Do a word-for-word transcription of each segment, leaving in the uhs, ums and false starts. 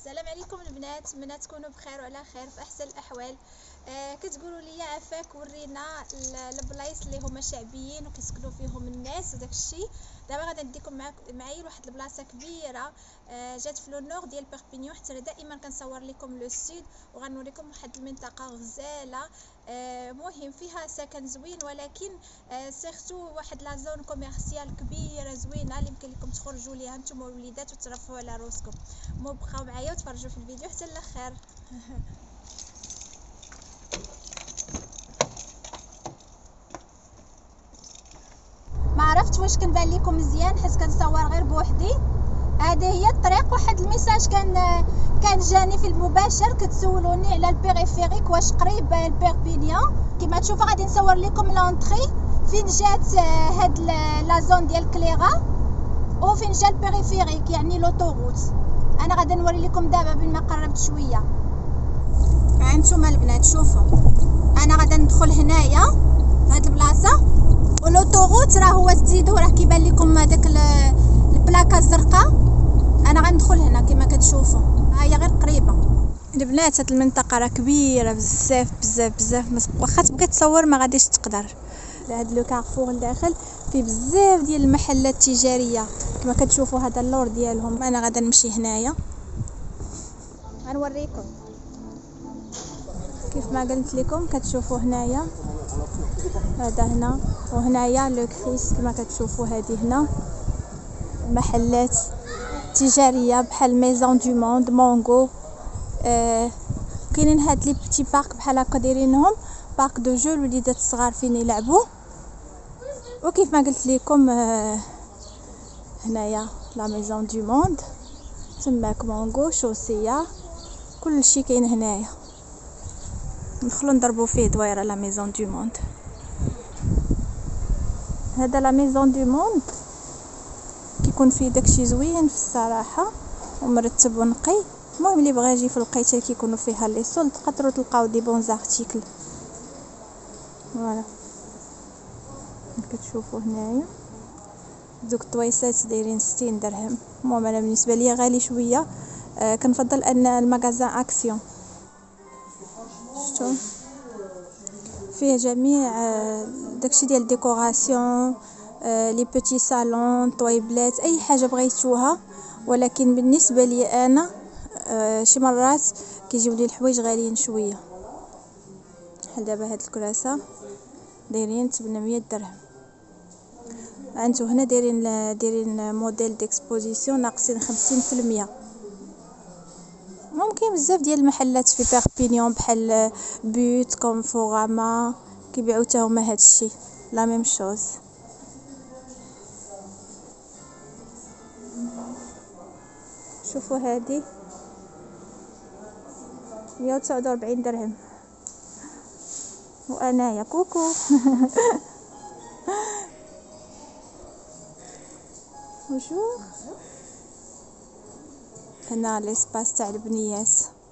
السلام عليكم البنات، نتمنى تكونوا بخير وعلى خير في احسن الاحوال. آه كتقولوا لي عافاك ورينا البلايص اللي هما شعبيين وكيسكنوا فيهم الناس وداك الشيء. دابا غادي نديكم معايا لواحد البلاصه كبيره آه جات في لو نور ديال بيربينيون، حتى دائما كنصور لكم لو سود وغنوريكم واحد المنطقه غزاله. آه مهم فيها سكن زوين، ولكن آه سيرتو واحد لا زون كوميرسيال كبيره زوينه اللي يمكن لكم تخرجوا ليها نتوما والوليدات وترفهوا على روسكم. مو بقاو معايا وتفرجوا في الفيديو حتى الاخر. ما عرفتش واش كنبان لكم مزيان حيت كنصور غير بوحدي. هذه هي الطريق. واحد الميساج كان كان جاني في المباشر كتسولوني على البيريفيريك واش قريب البيربينيون. كما تشوفوا غادي نصور لكم لونطري فين جات هاد لا زون ديال كليغا وفين جا البيريفيريك يعني لوطوروت. انا غادي نوري لكم دابا بين ما قربت شويه. ها نتوما البنات شوفوا، انا غادي ندخل هنايا هاد البلاصه ولوطوروت راه هو تزيدو راه كيبان لكم هذاك البلاكه الزرقاء. انا غندخل هنا كما كتشوفوا، ها هي غير قريبه البنات. هاد المنطقه راه كبيره بزاف بزاف بزاف، واخا تبغي تصور ما غاديش تقدر. هاد لو كارفور لداخل فيه بزاف ديال المحلات التجاريه كما كتشوفوا. هذا اللور ديالهم. انا غادا نمشي هنايا غنوريكم كيف ما قلت لكم. كتشوفوا هنايا هذا هنا وهنايا لو كريس كما كتشوفوا. هذه هنا محلات تجاريه بحال ميزون دو موند، مونغو. آه كاينين هاد لي بيتي بارك بحال هكا دايرينهم بارك دو جو الوليدات الصغار فين يلعبوا. وكيف ما قلت لكم آه هنايا لا ميزون دو موند، تماك مونغو شوسيه، كل شيء كاين هنايا. ندخلوا نضربوا فيه دويره لا ميزون دو موند. هذا لا ميزون دو موند كيكون فيه داكشي زوين في الصراحه ومرتب ونقي. المهم اللي بغى يجي في الوقيته كيكونوا فيها لي سولد تقدروا تلقاو دي بون زارتيكل. فوالا كتشوفوا هنايا دوك الطويسات دايرين ستين درهم. المهم انا بالنسبه لي غالي شويه. آه كنفضل ان المغازان اكسيون. شفتوا فيه جميع آه داكشي ديال ديكوراسيون، آه لي بيتي صالون، طويبلات، اي حاجه بغيتوها. ولكن بالنسبه لي انا آه شي مرات كيجيو لي الحوايج غاليين شويه. بحال دابا هاد الكراسه دايرين ثمنمية درهم. انتو هنا دايرين دايرين موديل ديكسبوزيسيون ناقصين خمسين في المية. ممكن بزاف ديال المحلات في بيربينيون بحال بوت كونفوراما كيبيعوا حتى هما هاد الشيء لا ميم شوز. شوفوا هذه مية وتسعة وأربعين درهم. وانايا كوكو وشوف هنا ليسباس تاع البنيات.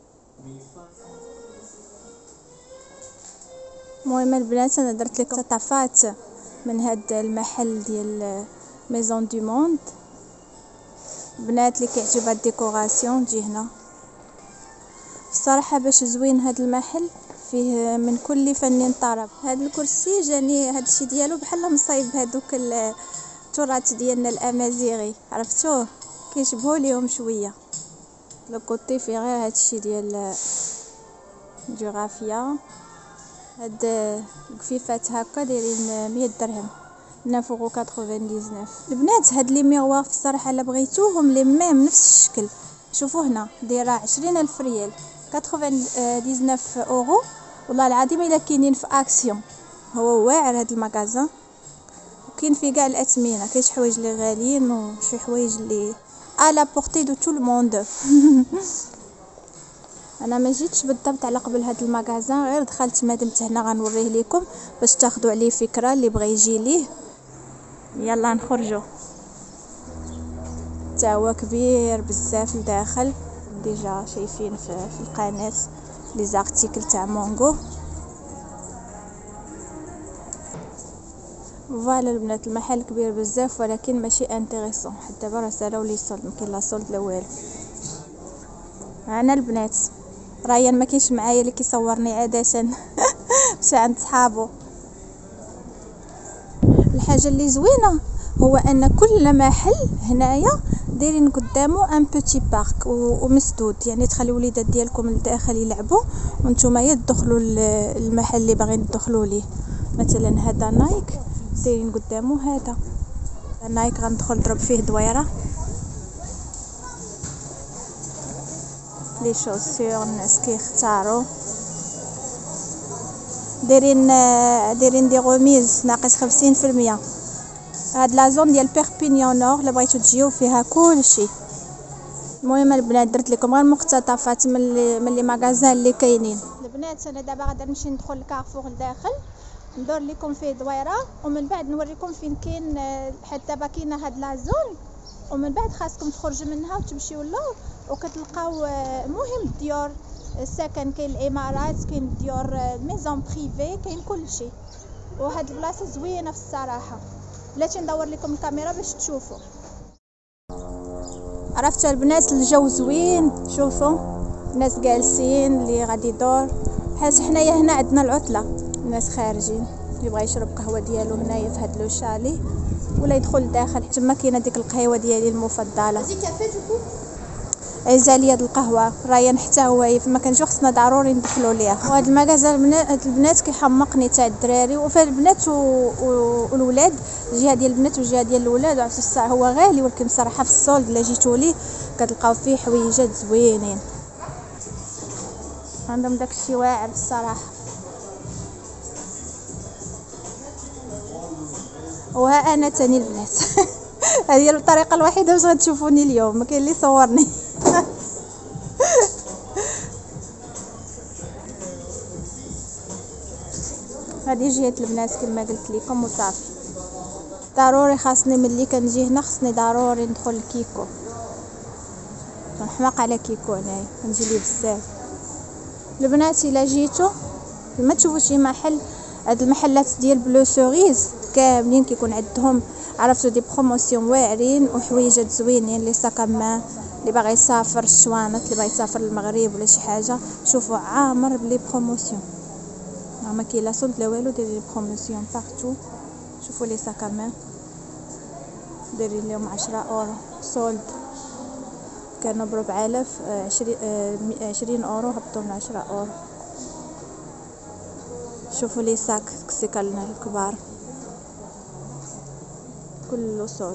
المهم البنات انا درت لكم قطفات من هاد المحل ديال ميزون دو موند. بنات اللي كيعجبها الديكوراسيون تجي هنا. الصراحه باش زوين هاد المحل فيه من كل فن طرب. هاد الكرسي جاني هاد الشيء ديالو بحال مصايب هادوك التراث ديالنا الامازيغي، عرفتوه كيشبهوا ليهم شويه. لو كوتي فيه غير هاد الشيء ديال جغرافيا. هاد الكفيفات هكا دايرين مية درهم، تسعة وتسعين يورو. البنات هاد لي ميغوار في الصراحه الا بغيتوهم لي ميم نفس الشكل. شوفوا هنا دايره عشرين الف ريال، تسعة وتسعين اورو. والله العظيم الا كاينين في اكسيون. هو واعر هاد المغازان وكاين فيه كاع الاثمنه. كاين شي حوايج اللي غاليين وشي حوايج اللي على بورتي دو تو الموند. انا ما جيتش بالضبط على قبل هاد المغازان، غير دخلت مادمت هنا غنوريه لكم باش تاخذوا عليه فكره اللي بغى يجي ليه. يلا نخرجوا. تا هو كبير بزاف لداخل. ديجا شايفين في, في القناه لي زارتيكل تاع مونغو. فوالا البنات المحل كبير بزاف ولكن ماشي انتريسون. حتى دابا راه سالاو لي سولد، ما كاين لا سولد لا والو. انا البنات ريان ما كاينش معايا اللي كيصورني عاده مشى عند صحابو. الحاجه اللي زوينه هو ان كل محل هنايا دايرين قدامه ان بوتي بارك ومسدود، يعني تخليو الوليدات ديالكم لداخل يلعبوا وانتوما تدخلوا المحل اللي باغيين تدخلوا ليه. مثلا هذا نايك دايرين قدامه، هذا نايك غندخل نضرب فيه دويره. لي شوسور الناس كيختاروا، دايرين دايرين دي غوميز ناقص خمسين في المية. هاد لا زون ديال بيربينيون نور اللي بغيتو تجيو فيها كلشي. المهم البنات درت لكم غير مقتطفات من لي من لي ماغازان اللي كاينين. البنات انا دابا غادا نمشي ندخل لكارفور لداخل ندور لكم فيه دويره، ومن بعد نوريكم فين كاين. حتى دابا كاينه هاد لا زون، ومن بعد خاصكم تخرجوا منها وتمشيو لور وكتلقاو مهم ديور السكن. كاين الامارات، كاين ديور ميزون بريفي، كاين كلشي. وهاد البلاصه زوينه في الصراحه. بلاتي ندور لكم الكاميرا باش تشوفوا. عرفتوا البنات الجو زوين، شوفوا الناس جالسين اللي غادي يدور. حيت حنايا هنا عندنا العطله، الناس خارجين اللي بغى يشرب قهوه ديالو هنايا في هاد لو شالي ولا يدخل داخل. تما كاينه ديك القهوه ديالي المفضله، عزاليه القهوه. ريان حتى هو فما كنجيو خصنا ضروري ندخلوا ليها. وهاد المغازه البنات البنات كيحمقني تاع الدراري وفي البنات والولاد، الجهه ديال البنات والجهه ديال الولاد. عرفتوا الساعه هو غالي، ولكن بصراحه في السولد الا جيتوا ليه كتلقاو فيه حويجات زوينين. عندهم داكشي واعر الصراحه. وها انا تاني البنات هذه هي الطريقه الوحيده باش غتشوفوني اليوم، ما كاين اللي يصورني. هذه جهه البنات كما قلت لكم وصافي. ضروري خاصني ملي كنجي هنا خصني ضروري ندخل لكيكو. كنحماق على كيكو هنايا كنجي ليه بزاف. البنات الا جيتو ما تشوفوا شي محل، هاد المحلات ديال بلو سوريز كاملين كيكون عندهم عرفتوا دي بروموسيون واعرين وحويجات زوينين. لي ساكامان اللي باغي يسافر الشوانط، اللي باغي يسافر للمغرب ولا شي حاجه، شوفوا عامر بلي بروموسيون. ما كاين لا صوت لا والو، دايرين لي بروموسيون بارتو. شوفوا لي ساكامان دايرين لهم عشرة اورو سولد، كانوا بربع آلاف عشرين اورو هبطوا من عشرة اورو. شوفوا لي ساك كسيكالنا الكبار كله سولد.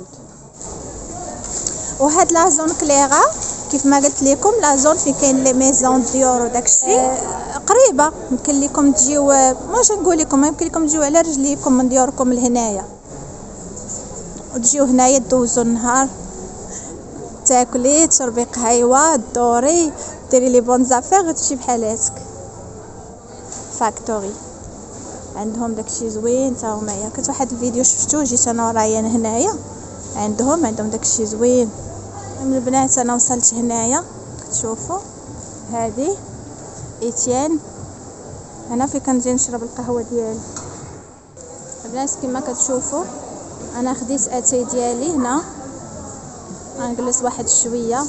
وهاد لا زون كليغا كيف ما قلت لكم، لا زون في كاين لي ميزون ديور وداكشي آه قريبه. يمكن لكم تجيو، واش نقول لكم، يمكن لكم تجيو على رجليكم من ديوركم لهنايا وتجيو هنايا دوزو النهار، تاكلي تشربي قهيوه دوري ديري لي بون زافير وتمشي بحالاتك. فاكتوري عندهم داكشي زوين تا هما. كنت واحد الفيديو شفتو جيت انا وريان هنايا عندهم عندهم داكشي زوين. من البنات انا وصلت هنايا كتشوفوا هذه ايتيان، هنا في كنجي نشرب القهوه ديالي. البنات كما كتشوفوا انا خديت اتاي ديالي هنا، غنجلس واحد شويه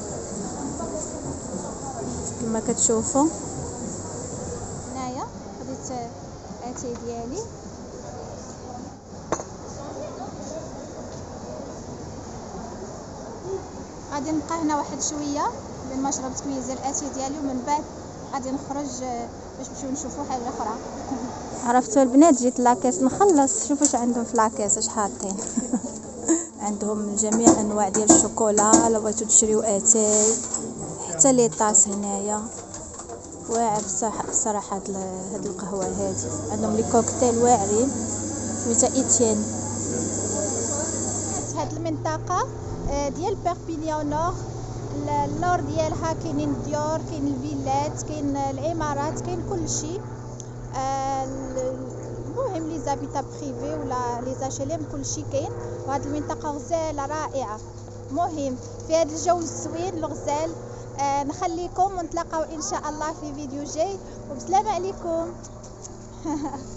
كما كتشوفوا. هنايا خديت اتاي ديالي غادي نبقى هنا واحد شويه لما شربت كويس الاتاي ديالي، ومن بعد غادي نخرج باش نمشيو نشوفوا حاجه اخرى. عرفتوا البنات جيت لاكاس نخلص. شوفوا اش عندهم في لاكاس اش حاطين عندهم جميع انواع ديال الشوكولا. الا بغيتو تشريو اتاي حتى لي طاس هنايا واعر بصراحه. بصراحه هاد القهوه هادي عندهم لي كوكتيل واعرين. سميتها ايتيان. هاد المنطقه ديال بيربينيون نور، اللور ديالها كاينين ديور، كاين الفيلات، كاين العمارات، كاين كلشي. المهم لي زابيتا بريفي ولا لي زاشليم كلشي كاين. وهاد المنطقه غزاله رائعه. مهم في هذا الجو الزوين الغزال. آه نخليكم ونتلاقاو ان شاء الله في فيديو جاي، وبسلامه عليكم.